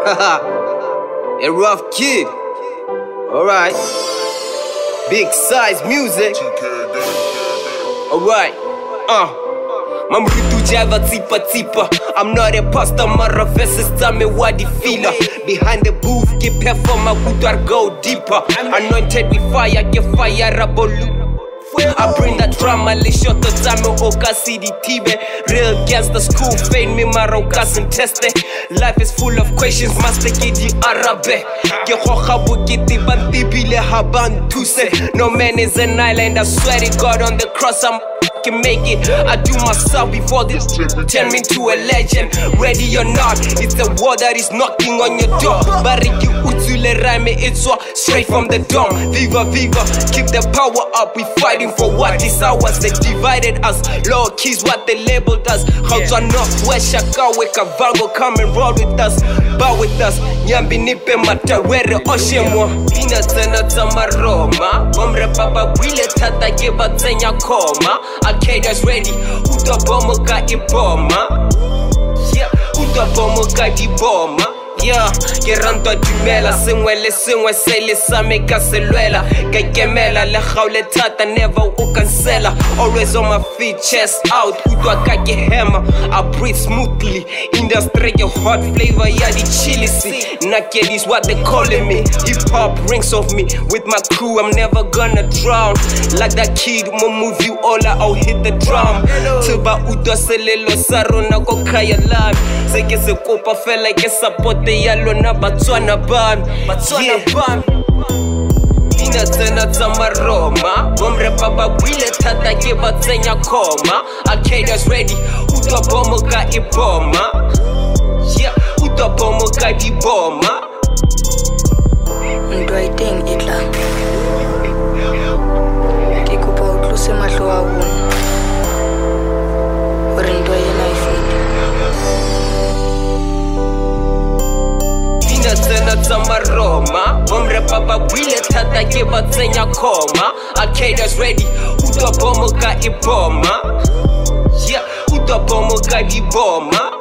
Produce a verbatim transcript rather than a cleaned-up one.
A Rufkid. Alright. Big size music. Alright. Uh. Mamrutu java tipa tipa. I'm not a pastor, mara verses tell me what the feeler. Behind the booth, get perform, I would go deeper. Anointed with fire, get fire, rabolu. I bring that drama, le shot the time oka city tibe. Real gangster school, fame me marokas and teste. Life is full of questions, master kidi arabe. Ke khoga bukiti bantibile haban tuse. No man is an island, I swear to God on the cross I'm can make it. I do myself before this turn me to a legend. Ready or not, it's the war that is knocking on your door. Bariki utule rhyme, it's straight from the dome. Viva viva, keep the power up. We fighting for what is ours. They divided us. Lower keys, what they labeled us. How to northwest Shakawe Kavango, come and roll with us. Bow with us. Nyambi nipe matawere oshemwa. Ina tena tamaroma. Omre papa wile tata giba tenya koma. Okay, that's ready. Uta bomo ka iboma. Yeah, uta bomo ka iboma. Yeah, Gerando Dumela, Singwele, Singwe, Sele, Sameka, Seluela, Gagemela, Le Haule Tata, never cancela. Always on my feet, chest out, Utwa Kake Hammer. I breathe smoothly, industry, your hot flavor, yeah, the chili see. Naked is what they calling me. Hip hop rings off me. With my crew, I'm never gonna drown. Like that kid, mo move you all out, I'll hit the drum. Tuba Udo Selelo, Sarona, Kokaya Lab. Seke se kopa fella, get support. Yalo na Batswana ban, Batswana ban. Ina tena tamaroma. Omre papa wile tata giba tenya koma. Arcadia's ready. Uta bomo ka iboma. Yeah, uta bomo ka iboma. Ntwa iteng itla. Ke kopa o tlose mahlo a bona. Hore ntwa ena e fete. Tena tamaroma. Omre papa wile tata giba tenya koma. Arcadia's ready. Uta bomo ka iboma. Yeah, uta bomo ka iboma.